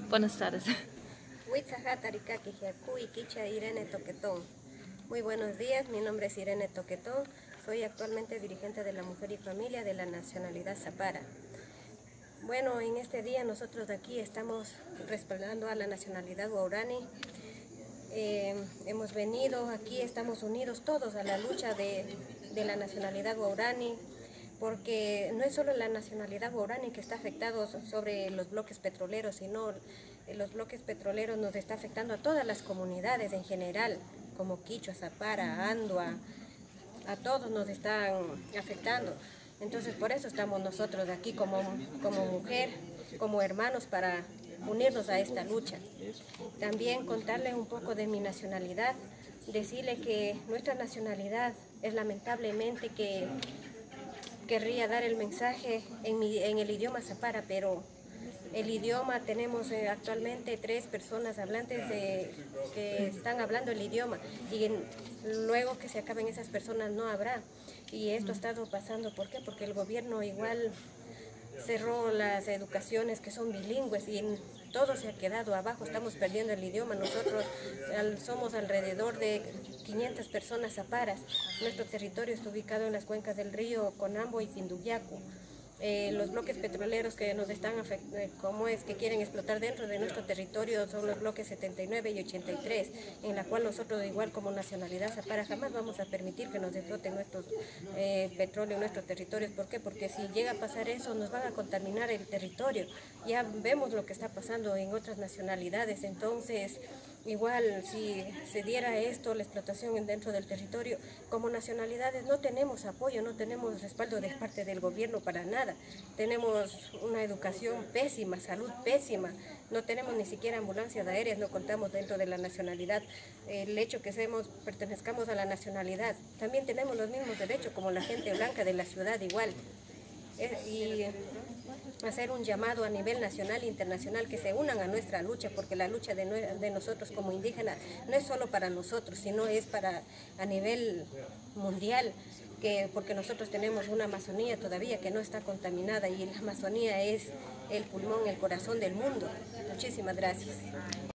Buenas tardes. Muy buenos días, mi nombre es Irene Toquetón, soy actualmente dirigente de la Mujer y Familia de la nacionalidad Zapara. Bueno, en este día nosotros de aquí estamos respaldando a la nacionalidad guaraní. Hemos venido aquí, estamos unidos todos a la lucha de la nacionalidad guaraní, porque no es solo la nacionalidad guaraní que está afectado sobre los bloques petroleros, sino los bloques petroleros nos está afectando a todas las comunidades en general, como Quichua, Zapara, Andua, a todos nos están afectando. Entonces por eso estamos nosotros aquí como mujer, como hermanos, para unirnos a esta lucha. También contarles un poco de mi nacionalidad, decirle que nuestra nacionalidad es lamentablemente que querría dar el mensaje en el idioma Zapara, pero el idioma tenemos actualmente 3 personas hablantes que están hablando el idioma, y luego que se acaben esas personas no habrá. Y esto ha estado pasando, ¿por qué? Porque el gobierno igual cerró las educaciones que son bilingües y todo se ha quedado abajo, estamos perdiendo el idioma. Nosotros somos alrededor de 500 personas zaparas. Nuestro territorio está ubicado en las cuencas del río Conambo y Pinduyacu. Los bloques petroleros que nos están afectando, como es que quieren explotar dentro de nuestro territorio, son los bloques 79 y 83, en la cual nosotros igual como nacionalidad Zapara jamás vamos a permitir que nos exploten nuestros petróleo en nuestros territorios. ¿Por qué? Porque si llega a pasar eso nos van a contaminar el territorio. Ya vemos lo que está pasando en otras nacionalidades, entonces igual si se diera esto, la explotación dentro del territorio, como nacionalidades no tenemos apoyo, no tenemos respaldo de parte del gobierno para nada. Tenemos una educación pésima, salud pésima, no tenemos ni siquiera ambulancias aéreas, no contamos dentro de la nacionalidad. El hecho que pertenezcamos a la nacionalidad, también tenemos los mismos derechos como la gente blanca de la ciudad igual. Y hacer un llamado a nivel nacional e internacional que se unan a nuestra lucha, porque la lucha de nosotros como indígenas no es solo para nosotros, sino es a nivel mundial, porque nosotros tenemos una Amazonía todavía que no está contaminada, y la Amazonía es el pulmón, el corazón del mundo. Muchísimas gracias.